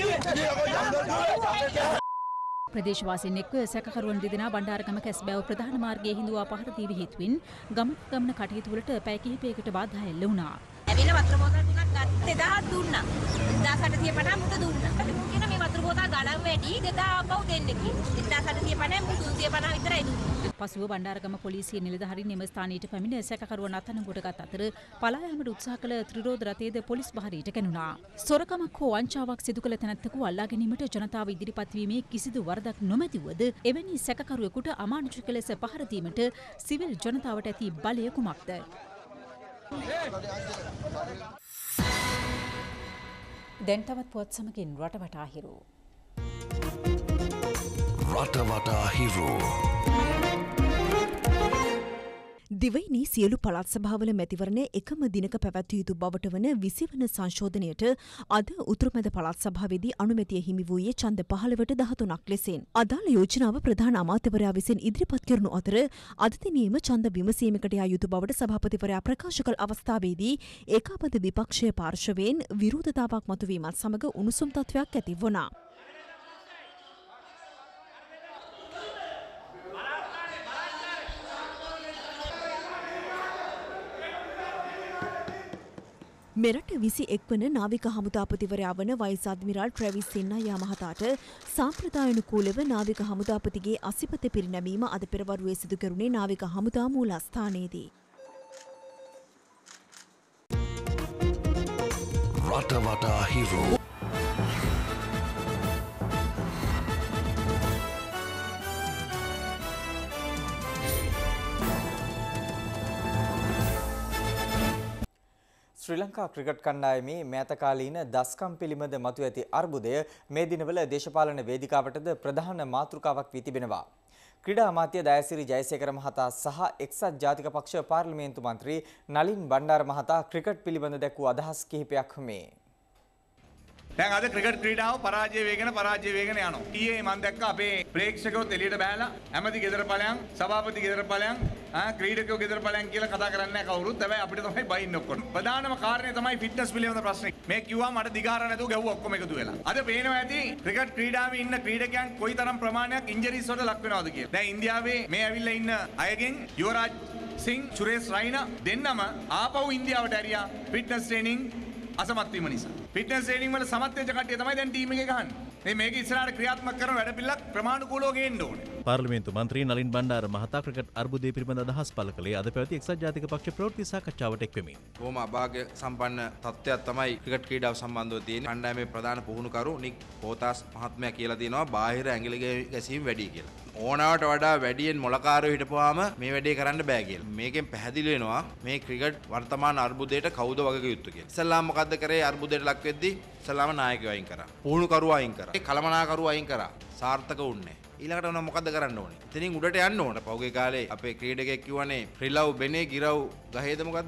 ප්‍රදේශවාසීන් එක්ව සැකකරුවන් දෙදෙනා බණ්ඩාරගම කැස්බෑව ප්‍රධාන මාර්ගයේ හිඳුවා පහර දීම හේතුවෙන් ගමන කටයුතු වලට පැය කිහිපයකට බාධා එල්ල වුණා. ඇවිල්ලා වතුර බෝතල් ටිකක් ගත්තේ 1000ක් දුන්නා. 1850 මුද දුන්නා. කියන මේ වතුර බෝතල් ගණන් වැඩි 2000 අපව දෙන්න කිව්වා. 1850 මුද 350 විතරයි දුන්නේ. පසුව බණ්ඩාරගම පොලිසිය නිලධාරීන් එම ස්ථානයට පැමිණ සැකකරුවන් අත්අඩංගුවට ගත් අතර පලා යාමට උත්සාහ කළ ත්‍රිරෝද රථයේද පොලිස් බහරයට කැණුණා. සොරකමක් හෝ වංචාවක් සිදු කළ තැනැත්තකු අල්ලා ගැනීමට ජනතාව ඉදිරිපත් වීමේ කිසිදු වරදක් නොමැතිවද එවැනි සැකකරුවෙකුට අමානුෂික ලෙස පහර දීමට සිවිල් ජනතාවට ඇති බලය කුමක්ද? දැන් තවත් පුවත් සමගින් රටවටා හිරු. රටවටා හිරු. දිවයිනේ සියලු පළාත් සභාවල මැතිවරණය එකම දිනක පැවැත්විය යුතු බවට වන 20 වන සංශෝධනයට අද උතුරුමැද පළාත් සභාවේදී අනුමැතිය හිමි වූයේ ඡන්ද 15ට 13ක් ලෙසින්. අදාළ යෝජනාව ප්‍රධාන අමාත්‍යවරයා විසින් ඉදිරිපත් කරනු අතර අද දිනේම ඡන්ද විමසීමකට යා යුතු බවට සභාපතිවරයා ප්‍රකාශ කළ අවස්ථාවේදී ඒකාබද්ධ විපක්ෂයේ පාර්ශවයෙන් විරෝධතාවක් මතුවීමත් සමග උණුසුම් තත්වයක් ඇති වුණා. මෙරට 21 වන නාවික හමුදාපතිවරයා වන වයිස් අද්මිරාල් ට්‍රැවිස් සින්නයා මහතාට සාම්ප්‍රදායානුකූලව නාවික හමුදාපතිගේ අසිපත පිරිනැමීම අද පෙරවරුවේ සිදු කෙරුණේ නාවික හමුදා මූලස්ථානයේදී. රටවටා හිරු. ශ්‍රී ලංකා ක්‍රිකට් කණ්ඩායමේ මෑතකාලීන දස්කම් පිළිබඳ මතු ඇති අර්බුදය මේ දිනවල දේශපාලන වේදිකාවටද ප්‍රධාන මාතෘකාවක් වී තිබෙනවා. ක්‍රීඩා අමාත්‍ය දයාසිරි ජයසේකර මහතා සහ එක්සත් ජාතික පක්ෂ පාර්ලිමේන්තු මන්ත්‍රී නලින් බණ්ඩාර මහතා ක්‍රිකට් පිළිබඳ දැක්වූ අදහස් කිහිපයක් මේ. දැන් අද ක්‍රිකට් ක්‍රීඩාව පරාජය වේගෙන යනවා. ඊයේ මම දැක්ක අපේ ප්‍රේක්ෂකයොත් එළියට බෑලා ඇමති ගෙදර ඵලයන්, සභාපති ගෙදර ඵලයන්, ක්‍රීඩකයෝ ගෙදර ඵලයන් කියලා කතා කරන්නේ නැහැ කවුරුත්. හැබැයි අපිට තමයි බයින්න ඔක්කොම. ප්‍රධානම කාරණේ තමයි ෆිට්නස් පිළිබඳ ප්‍රශ්නේ. මේ කිව්වා මට දිගාර නැතුව ගැව්වා ඔක්කොම එකතු වෙලා. අද පේනවා ඇති ක්‍රිකට් ක්‍රීඩාවේ ඉන්න ක්‍රීඩකයන් කොයිතරම් ප්‍රමාණයක් ඉන්ජරිස් වලට ලක් වෙනවද කියලා. දැන් ඉන්දියාවේ මේ ඇවිල්ලා ඉන්න අයගෙන් යුවරාජ් සිං, සුරේෂ් රයිනා දෙන්නම ආපහු ඉන්දියාවට ඇරියා ෆිට්නස් ට්‍රේනින් අසමත් වීම නිසා. ෆිට්නස් ට්‍රේනින් වල සමත් වෙච්ච කට්ටිය තමයි දැන් ටීම් එකේ ගහන්නේ. මේක ඉස්සරහට ක්‍රියාත්මක කරන වැඩපිළිවෙලක් ප්‍රමාණිකූලව ගේන්න ඕනේ. පාර්ලිමේන්තු මන්ත්‍රී නලින් බණ්ඩාර මහතා ක්‍රිකට් අර්බුදය පිළිබඳ අදහස් පළ කළේ අද පැවති එක්සත් ජාතික පක්ෂ ප්‍රවෘත්ති සාකච්ඡාවට එක්වෙමින්. බොහොම අභාග්‍ය සම්පන්න තත්ත්වයක් තමයි ක්‍රිකට් ක්‍රීඩාව සම්බන්ධව තියෙන්නේ. කණ්ඩායමේ ප්‍රධාන පුහුණුකරු නික් පෝතාස් මහත්මයා කියලා තියෙනවා බාහිර ඇඟිලි ගැසීම් වැඩි කියලා. ඕනවට වඩා වැඩියෙන් මොලකාරයෝ හිටපුවාම මේ වැඩේ කරන්න බෑ කියලා. මේකෙන් පැහැදිලි වෙනවා මේ ක්‍රිකට් වර්තමාන අර්බුදයට කවුද වගක යුත්තේ කියලා. ඉස්සල්ලාම මොකද්ද කරේ අර්බුදයට ලක් වෙද්දී? ඉස්සල්ලාම නායකයෝ අයින් කරා. පුහුණුකරුවෝ අයින් කරා. ඒ කලමනාකරුවෝ අයින් කරා. සාර්ථක වුණේ. ඊළඟට උන මොකද්ද කරන්න ඕනේ? එතනින් උඩට යන්න ඕන. පහුගිය කාලේ අපේ ක්‍රීඩකයෙක් කිව්වනේ රිලව් බෙනේ ගිරව් ගහේද මොකද්ද කියලා.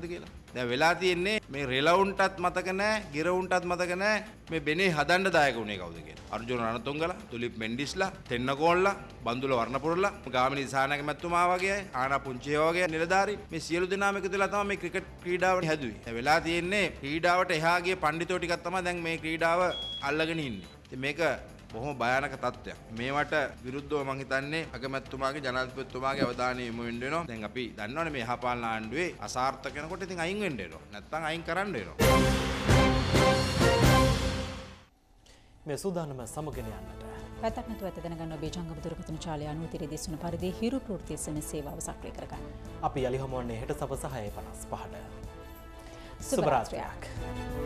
දැන් වෙලා තියෙන්නේ මේ රෙලවුන්ටත් මතක නැහැ, ගිරවුන්ටත් මතක නැහැ මේ බෙනේ හදන්න දායක උනේ කවුද කියලා. අර්ජුන රණතුංගලා, තුලිප් මෙන්ඩිස්ලා, තෙන්නකෝන්ලා, බන්දුල වර්ණපුරලා, ගාමිණී සානක මැතිතුමා වගේ අය, ආනා පුංචිය වගේ නිලධාරී මේ සියලු දෙනාම එකතු වෙලා තමයි මේ ක්‍රිකට් ක්‍රීඩාව හැදුවේ. දැන් වෙලා තියෙන්නේ ක්‍රීඩාවට එහා ගිය පඬිතෝ ටිකක් තමයි දැන් මේ ක්‍රීඩාව අල්ලගෙන ඉන්නේ. ඉතින් මේක බොහොම භයානක තත්ත්වයක්. මේවට විරුද්ධව මම හිතන්නේ අගමැතිතුමාගේ ජනාධිපතිතුමාගේ අවධානය යොමු වෙන්න වෙනවා. දැන් අපි දන්නවනේ මේ යහපාලන ආණ්ඩුවේ අසාර්ථක වෙනකොට ඉතින් අයින් වෙන්න වෙනවා. නැත්තම් අයින් කරන්න වෙනවා. මේ සූදානම සමගෙන යන්නට. පැත්තක් නැතුව ඇත දැනගන්න ඔබේ ජංගම දුරකථන ජාලය අනුතිරේ දිස්වන පරිදි හිරු ප්‍රවෘත්ති සෙන සේවාව සක්‍රිය කරගන්න. අපි යලි හමුවන්නේ හෙට සවස 6:55ට. සුබ රාත්‍රියක්.